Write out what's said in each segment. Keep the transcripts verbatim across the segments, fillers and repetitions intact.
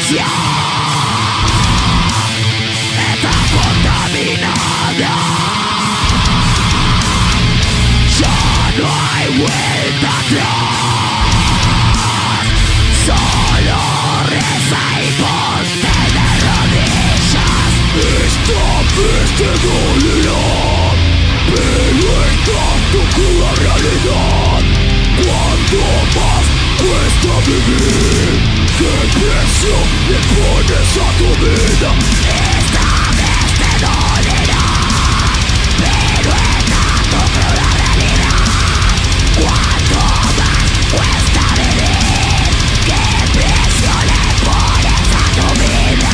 está contaminada. Ya no hay vuelta atrás. Solo reza y ponte de rodillas. Esta vez te dolerá, pero es tanto que la realidad. Cuanto más cuesta vivir, ¿qué precio le pones a tu vida? Esta vez te dolerá, pero es tanto que la realidad. Cuanto más cuesta vivir, ¿qué precio le pones a tu vida?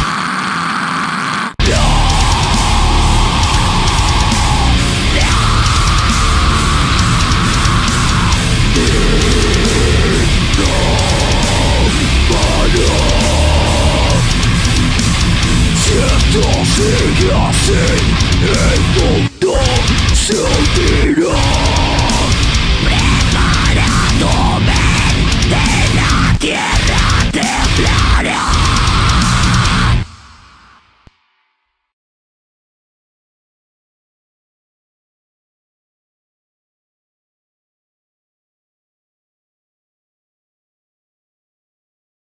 Si esto sigue así, el mundo se hundirá. Prepara tu mente, la tierra temblará.